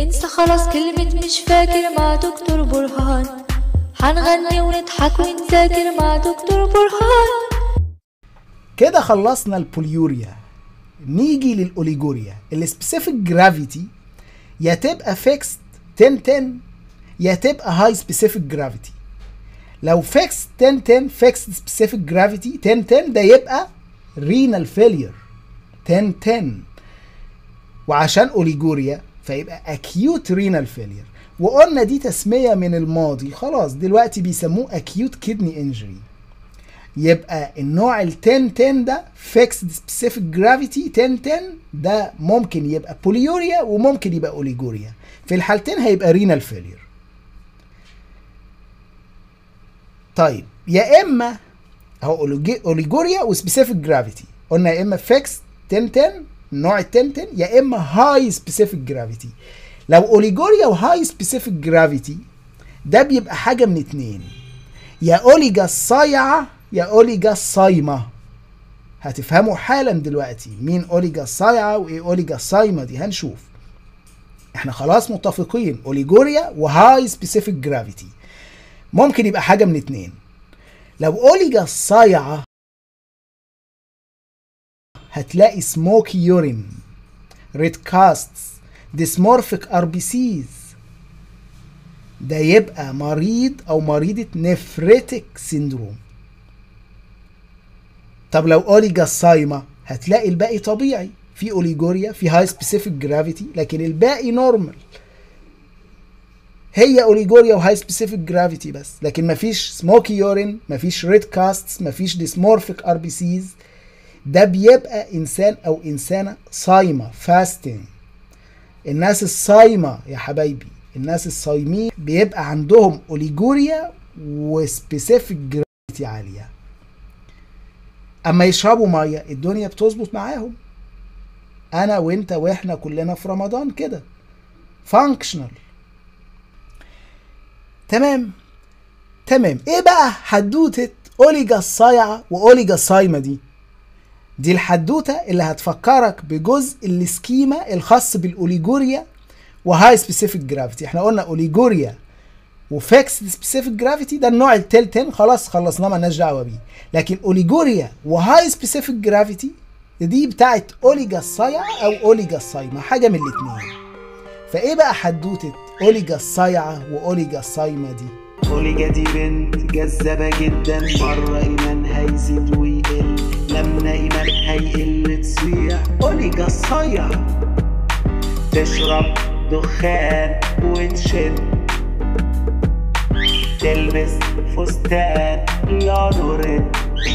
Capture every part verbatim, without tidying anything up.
انسى خلاص كلمة مش فاكر مع دكتور برهان، هنغني ونضحك ونذاكر مع دكتور برهان. كده خلصنا البوليوريا. نيجي للأوليجوريا. السبيسيفيك جرافيتي يا تبقى فيكست عشرة عشرة يا تبقى هاي سبيسيفيك جرافيتي. لو فيكست عشرة عشرة فيكست سبيسيفيك جرافيتي عشرة عشرة ده يبقى رينال فيلير عشرة عشرة، وعشان أوليجوريا فيبقى acute renal failure. وقلنا دي تسمية من الماضي، خلاص دلوقتي بيسموه acute kidney injury. يبقى النوع ال عشرة عشرة ده fixed specific gravity عشرة عشرة ده ممكن يبقى بوليوريا وممكن يبقى أوليجوريا. في الحالتين هيبقى renal failure. طيب يا إما أهو أوليجوريا وسبيسيفيك جرافيتي، قلنا يا إما fixed عشرة عشرة النوع ال عشرة عشرة يا اما هاي سبيسيفيك جرافيتي. لو اوليجوريا وهاي سبيسيفيك جرافيتي ده بيبقى حاجه من اتنين، يا اوليجا صايعه يا اوليجا صايمه. هتفهموا حالا دلوقتي مين اوليجا صايعه وايه اوليجا صايمه دي، هنشوف. احنا خلاص متفقين اوليجوريا وهاي سبيسيفيك جرافيتي. ممكن يبقى حاجه من اتنين، لو اوليجا صايعه هتلاقي سموكي يورين، ريد كاستس، ديسمورفيك ار بي سيز. ده يبقى مريض او مريضة نفريتك سيندروم. طب لو اوليجا صايمة هتلاقي الباقي طبيعي، في اوليجوريا في هاي سبيسيفيك جرافيتي لكن الباقي نورمال. هي اوليجوريا وهاي سبيسيفيك جرافيتي بس، لكن مفيش سموكي يورين، مفيش ريد كاستس، مفيش ديسمورفيك ار بي سيز. ده بيبقى انسان او انسانه صايمه فاستنج. الناس الصايمه يا حبايبي، الناس الصايمين بيبقى عندهم اوليجوريا وسبيسيفيك جرافيتي عاليه. اما يشربوا ميه الدنيا بتظبط معاهم. انا وانت واحنا كلنا في رمضان كده فانكشنال. تمام تمام. ايه بقى حدوته اوليجا الصايعه واوليجا الصايمه دي؟ دي الحدوته اللي هتفكرك بجزء السكيما الخاص بالاوليجوريا وهاي سبيسيفيك جرافيتي. احنا قلنا اوليجوريا وفيكسد سبيسيفيك جرافيتي ده النوع التالت، خلاص خلصناه مالناش دعوه بيه. لكن اوليجوريا وهاي سبيسيفيك جرافيتي دي بتاعت اوليجا الصايعه او اوليجا الصايمه، حاجه من الاثنين. فايه بقى حدوته اوليجا الصايعه واوليجا الصايمه دي؟ اوليجا دي بنت جذابه جدا، مره ايمانها يزيد ويقل، لما ايمانها يقل تصيح. اوليجا الصايعه تشرب دخان وتشد، تلبس فستان لونه رد،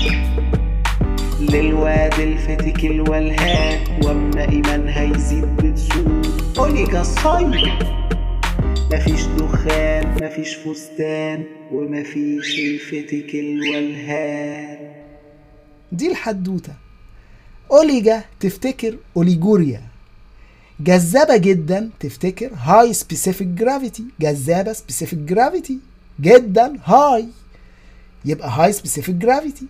للواد الفتك الولهان، واما ايمانها يزيد بتسوق. اوليجا الصايمه مفيش دخان مفيش فستان ومفيش الفتك الولهان. دي الحدوته. اوليجا تفتكر اوليجوريا، جذابه جدا تفتكر هاي سبيسيفيك جرافيتي، جذابه سبيسيفيك جرافيتي جدا هاي، يبقى هاي سبيسيفيك جرافيتي.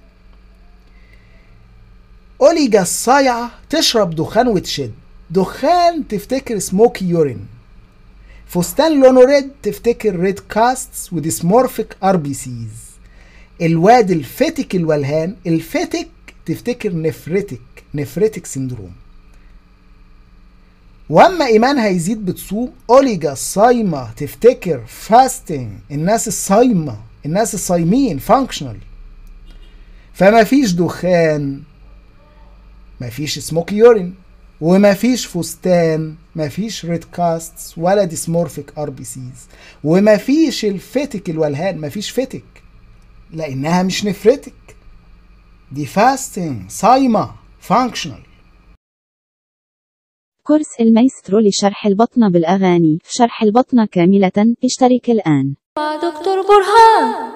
اوليجا الصايعه تشرب دخان وتشد، دخان تفتكر سموكي يورين، فستان لونه ريد تفتكر ريد كاستس وديسمورفيك ار بي سيز، الواد الفتك الولهان الفتك تفتكر نفريتك نفريتك سيندروم. واما ايمانها يزيد بتصوم. اوليجا الصايمه تفتكر فاستنج، الناس الصايمه الناس الصايمين فانكشنال. فما فيش دخان، ما فيش سموكي يورين، وما فيش فستان، ما فيش ريد كاستس ولا ديسمورفيك ار بي سيز، وما فيش الفتك الولهان، ما فيش فتك لانها مش نفرتك، دي فاستنج صايمه فانكشنال. كورس المايسترو لشرح البطنة بالأغاني، شرح البطنة كاملة. اشترك الآن مع دكتور برهان.